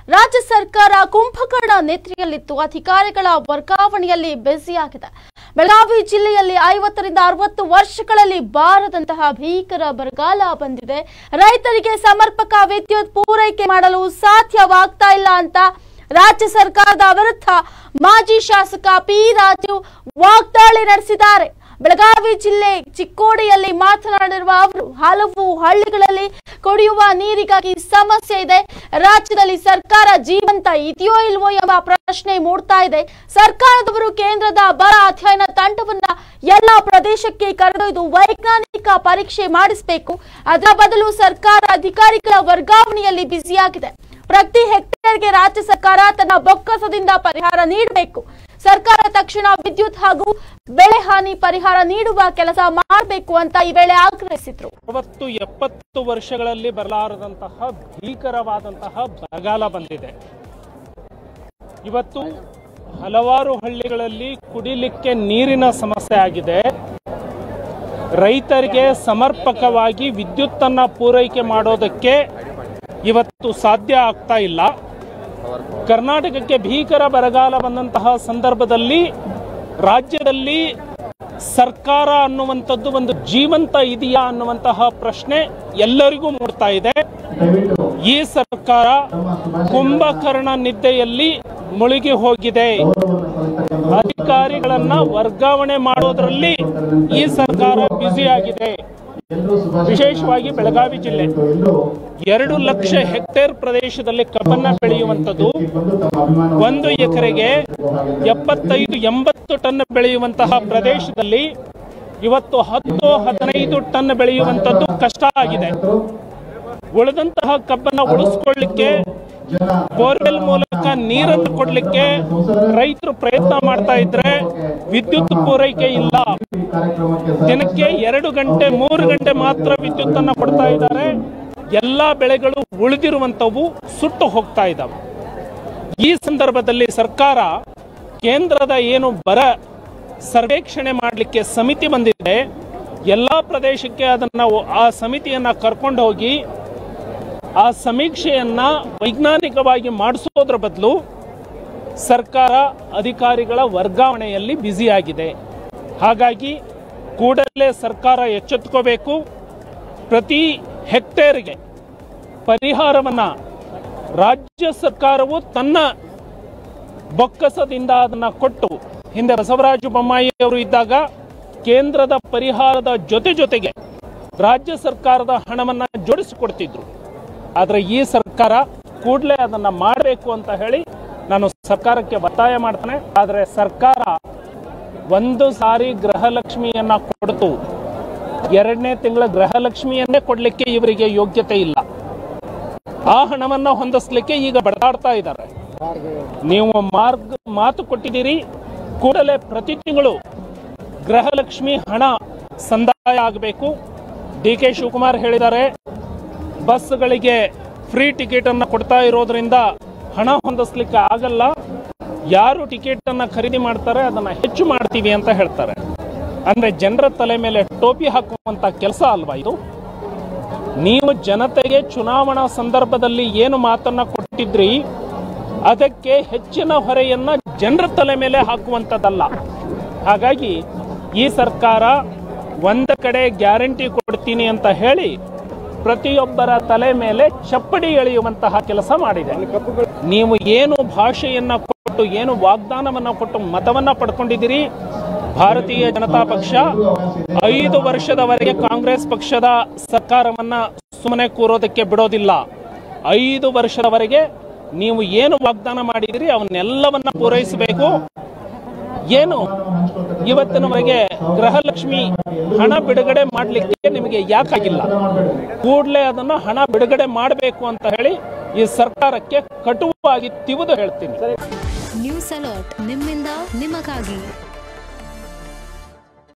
ರಾಜ್ಯ ಸರ್ಕಾರ ಕುಂಭಕರ್ಣ ನೆತ್ರಿಯಲ್ಲಿತ್ತು ಅಧಿಕಾರಿಗಳ ವರ್ಗಾವಣೆಯಲ್ಲಿ ಬ್ಯುಸಿಯಾಗಿದೆ. ಬೆಳಗಾವಿ ಜಿಲ್ಲೆಯಲ್ಲಿ 50 ರಿಂದ 60 ವರ್ಷಗಳಲ್ಲಿ ಬಾರದಂತಹ ಭೀಕರ ಬರಗಾಲ ಬಂದಿದೆ. ರೈತರಿಗೆ ಸಮರ್ಪಕ ವಿದ್ಯುತ್ ಪೂರೈಕೆ ಮಾಡಲು ಸಾಧ್ಯವಾಗ್ತಾ ಇಲ್ಲ ಅಂತ ರಾಜ್ಯ ಸರ್ಕಾರದ ವಿರುದ್ಧ ಮಾಜಿ ಶಾಸಕ ಪಿ ರಾಜು ವಾಗ್ದಾಳಿ ನಡೆಸಿದ್ದಾರೆ. ಬೆಳಗಾವಿ ಜಿಲ್ಲೆ ಚಿಕ್ಕೋಡಿಯಲ್ಲಿ ಮಾತನಾಡಿರುವ ಅವರು ಹಲವು ಹಳ್ಳಿಗಳಲ್ಲಿ ಕುಡಿಯುವ ನೀರಿಗಾಗಿ ಸಮಸ್ಯೆ ಇದೆ. ರಾಜ್ಯದಲ್ಲಿ ಸರ್ಕಾರ ಜೀವಂತ ಇದೆಯೋ ಇಲ್ವೋ ಎಂಬ ಪ್ರಶ್ನೆ ಮೂಡ್ತಾ ಇದೆ. ಸರ್ಕಾರದವರು ಕೇಂದ್ರದ ಬರ ಅಧ್ಯಯನ ತಂಡವನ್ನ ಎಲ್ಲಾ ಪ್ರದೇಶಕ್ಕೆ ಕರೆದೊಯ್ದು ವೈಜ್ಞಾನಿಕ ಪರೀಕ್ಷೆ ಮಾಡಿಸಬೇಕು. ಅದರ ಬದಲು ಸರ್ಕಾರ ಅಧಿಕಾರಿಗಳ ವರ್ಗಾವಣೆಯಲ್ಲಿ ಬ್ಯುಸಿಯಾಗಿದೆ. ಪ್ರತಿ ಹೆಕ್ಟೇರ್ಗೆ ರಾಜ್ಯ ಸರ್ಕಾರ ತನ್ನ ಬೊಕ್ಕಸದಿಂದ ಪರಿಹಾರ ನೀಡಬೇಕು. ಸರ್ಕಾರ ತಕ್ಷಣ ವಿದ್ಯುತ್ ಹಾಗೂ ಬೆಳೆ ಹಾನಿ ಪರಿಹಾರ ನೀಡುವ ಕೆಲಸ ಮಾಡಬೇಕು ಅಂತ ಈ ವೇಳೆ ಆಗ್ರಹಿಸಿದ್ರು. 60-70 ವರ್ಷಗಳಲ್ಲಿ ಬರಲಾರದಂತಹ ಭೀಕರವಾದಂತಹ ಬರಗಾಲ ಬಂದಿದೆ. ಇವತ್ತು ಹಲವಾರು ಹಳ್ಳಿಗಳಲ್ಲಿ ಕುಡಿಲಿಕ್ಕೆ ನೀರಿನ ಸಮಸ್ಯೆ ಆಗಿದೆ. ರೈತರಿಗೆ ಸಮರ್ಪಕವಾಗಿ ವಿದ್ಯುತ್ತನ್ನು ಪೂರೈಕೆ ಮಾಡೋದಕ್ಕೆ ಇವತ್ತು ಸಾಧ್ಯ ಆಗ್ತಾ ಇಲ್ಲ. ಕರ್ನಾಟಕಕ್ಕೆ ಭೀಕರ ಬರಗಾಲ ಬಂದಂತಹ ಸಂದರ್ಭದಲ್ಲಿ ರಾಜ್ಯದಲ್ಲಿ ಸರ್ಕಾರ ಅನ್ನುವಂಥದ್ದು ಒಂದು ಜೀವಂತ ಇದೆಯಾ ಅನ್ನುವಂತಹ ಪ್ರಶ್ನೆ ಎಲ್ಲರಿಗೂ ಮೂಡ್ತಾ ಇದೆ. ಈ ಸರ್ಕಾರ ಕುಂಭಕರ್ಣ ನಿದ್ದೆಯಲ್ಲಿ ಮುಳುಗಿ ಹೋಗಿದೆ. ಅಧಿಕಾರಿಗಳನ್ನ ವರ್ಗಾವಣೆ ಮಾಡೋದ್ರಲ್ಲಿ ಈ ಸರ್ಕಾರ ಬ್ಯುಸಿಯಾಗಿದೆ. ವಿಶೇಷವಾಗಿ ಬೆಳಗಾವಿ ಜಿಲ್ಲೆ 2 ಲಕ್ಷ ಹೆಕ್ಟೇರ್ ಪ್ರದೇಶದಲ್ಲಿ ಕಬ್ಬನ್ನ ಬೆಳೆಯುವಂಥದ್ದು, 1 ಎಕರೆಗೆ 75-80 ಟನ್ ಬೆಳೆಯುವಂತಹ ಪ್ರದೇಶದಲ್ಲಿ ಇವತ್ತು 10-15 ಟನ್ ಬೆಳೆಯುವಂಥದ್ದು ಕಷ್ಟ ಆಗಿದೆ. ಉಳಿದಂತಹ ಕಬ್ಬನ್ನ ಉಳಿಸ್ಕೊಳ್ಳಿಕ್ಕೆ ಬೋರ್ವೆಲ್ ಮೂಲಕ ನೀರನ್ನು ಕೊಡ್ಲಿಕ್ಕೆ ರೈತರು ಪ್ರಯತ್ನ ಮಾಡ್ತಾ ಇದ್ರೆ ವಿದ್ಯುತ್ ಪೂರೈಕೆ ಇಲ್ಲ. ದಿನಕ್ಕೆ 2 ಗಂಟೆ 3 ಗಂಟೆ ಮಾತ್ರ ವಿದ್ಯುತ್ ಅನ್ನು ಕೊಡ್ತಾ ಇದ್ದಾರೆ. ಎಲ್ಲಾ ಬೆಳೆಗಳು ಉಳಿದಿರುವಂತವು ಸುಟ್ಟು ಹೋಗ್ತಾ ಇದ್ದಾವೆ. ಈ ಸಂದರ್ಭದಲ್ಲಿ ಸರ್ಕಾರ ಕೇಂದ್ರದ ಏನು ಬರ ಸರ್ವೇಕ್ಷಣೆ ಮಾಡಲಿಕ್ಕೆ ಸಮಿತಿ ಬಂದಿದೆ, ಎಲ್ಲಾ ಪ್ರದೇಶಕ್ಕೆ ಅದನ್ನ ಆ ಸಮಿತಿಯನ್ನ ಕರ್ಕೊಂಡು ಹೋಗಿ ಆ ಸಮೀಕ್ಷೆಯನ್ನ ವೈಜ್ಞಾನಿಕವಾಗಿ ಮಾಡಿಸೋದ್ರ ಬದಲು ಸರ್ಕಾರ ಅಧಿಕಾರಿಗಳ ವರ್ಗಾವಣೆಯಲ್ಲಿ ಬ್ಯುಸಿಯಾಗಿದೆ. ಹಾಗಾಗಿ ಕೂಡಲೇ ಸರ್ಕಾರ ಎಚ್ಚೆತ್ತುಕೋಬೇಕು. ಪ್ರತಿ ಹೆಕ್ಟೇರ್ಗೆ ಪರಿಹಾರವನ್ನ ರಾಜ್ಯ ಸರ್ಕಾರವು ತನ್ನ ಬೊಕ್ಕಸದಿಂದ ಅದನ್ನ ಕೊಟ್ಟು, ಹಿಂದೆ ಬಸವರಾಜ ಬೊಮ್ಮಾಯಿ ಅವರು ಇದ್ದಾಗ ಕೇಂದ್ರದ ಪರಿಹಾರದ ಜೊತೆಗೆ ರಾಜ್ಯ ಸರ್ಕಾರದ ಹಣವನ್ನ ಜೋಡಿಸಿಕೊಡ್ತಿದ್ರು. ಆದರೆ ಈ ಸರ್ಕಾರ ಕೂಡಲೇ ಅದನ್ನ ಮಾಡಬೇಕು ಅಂತ ಹೇಳಿ ನಾನು ಸರ್ಕಾರಕ್ಕೆ ಒತ್ತಾಯ ಮಾಡ್ತೇನೆ. ಆದರೆ ಸರ್ಕಾರ ಒಂದು ಸಾರಿ ಗೃಹಲಕ್ಷ್ಮಿಯನ್ನ ಕೊಡ್ತು, 2ನೇ ತಿಂಗಳ ಗೃಹಲಕ್ಷ್ಮಿಯನ್ನೇ ಕೊಡ್ಲಿಕ್ಕೆ ಇವರಿಗೆ ಯೋಗ್ಯತೆ ಇಲ್ಲ. ಆ ಹಣವನ್ನ ಹೊಂದಿಸ್ಲಿಕ್ಕೆ ಈಗ ಬಡದಾಡ್ತಾ ಇದ್ದಾರೆ. ನೀವು ಮಾತು ಕೊಟ್ಟಿದ್ದೀರಿ, ಕೂಡಲೇ ಪ್ರತಿ ತಿಂಗಳು ಗೃಹಲಕ್ಷ್ಮಿ ಹಣ ಸಂದಾಯ ಆಗಬೇಕು. DK ಶಿವಕುಮಾರ್ ಹೇಳಿದ್ದಾರೆ, ಬಸ್ಗಳಿಗೆ ಫ್ರೀ ಟಿಕೆಟ್ ಅನ್ನು ಕೊಡ್ತಾ ಇರೋದ್ರಿಂದ ಹಣ ಹೊಂದಿಸ್ಲಿಕ್ಕೆ ಆಗಲ್ಲ, ಯಾರು ಟಿಕೆಟ್ ಅನ್ನ ಖರೀದಿ ಮಾಡ್ತಾರೆ ಅದನ್ನ ಹೆಚ್ಚು ಮಾಡ್ತೀವಿ ಅಂತ ಹೇಳ್ತಾರೆ. ಅಂದ್ರೆ ಜನರ ತಲೆ ಮೇಲೆ ಟೋಪಿ ಹಾಕುವಂತ ಕೆಲಸ ಅಲ್ವಾ ಇದು? ನೀವು ಜನತೆಗೆ ಚುನಾವಣಾ ಸಂದರ್ಭದಲ್ಲಿ ಏನು ಮಾತನ್ನ ಕೊಟ್ಟಿದ್ರಿ ಅದಕ್ಕೆ ಹೆಚ್ಚಿನ ಹೊರೆಯನ್ನ ಜನರ ತಲೆ ಮೇಲೆ ಹಾಕುವಂತದ್ದಲ್ಲ. ಹಾಗಾಗಿ ಈ ಸರ್ಕಾರ ಒಂದ ಕಡೆ ಗ್ಯಾರಂಟಿ ಕೊಡ್ತೀನಿ ಅಂತ ಹೇಳಿ ಪ್ರತಿಯೊಬ್ಬರ ತಲೆ ಮೇಲೆ ಚಪ್ಪಡಿ ಎಳೆಯುವಂತಹ ಕೆಲಸ ಮಾಡಿದೆ. ನೀವು ಏನು ಭಾಷೆಯನ್ನ ಕೊಟ್ಟು, ಏನು ವಾಗ್ದಾನವನ್ನ ಕೊಟ್ಟು ಮತವನ್ನ ಪಡ್ಕೊಂಡಿದ್ದೀರಿ, ಭಾರತೀಯ ಜನತಾ ಪಕ್ಷ 5 ವರ್ಷದವರೆಗೆ ಕಾಂಗ್ರೆಸ್ ಪಕ್ಷದ ಸರ್ಕಾರವನ್ನ ಸುಮ್ಮನೆ ಕೂರೋದಕ್ಕೆ ಬಿಡೋದಿಲ್ಲ. 5 ವರ್ಷದವರೆಗೆ ನೀವು ಏನು ವಾಗ್ದಾನ ಮಾಡಿದಿರಿ ಅವನ್ನೆಲ್ಲವನ್ನ ಪೂರೈಸಬೇಕು. ಏನು ಇವತ್ತಿನವರೆಗೆ ಗೃಹಲಕ್ಷ್ಮಿ ಹಣ ಬಿಡುಗಡೆ ಮಾಡಲಿಕ್ಕೆ ನಿಮಗೆ ಯಾಕಾಗಿಲ್ಲ? ಕೂಡಲೇ ಅದನ್ನ ಹಣ ಬಿಡುಗಡೆ ಮಾಡಬೇಕು ಅಂತ ಹೇಳಿ ಈ ಸರ್ಕಾರಕ್ಕೆ ಕಟುವಾಗಿ ತಿವಿದು ಹೇಳ್ತೀನಿ. ನ್ಯೂಸ್ ಅಲರ್ಟ್, ನಿಮ್ಮಿಂದ ನಿಮಗಾಗಿ.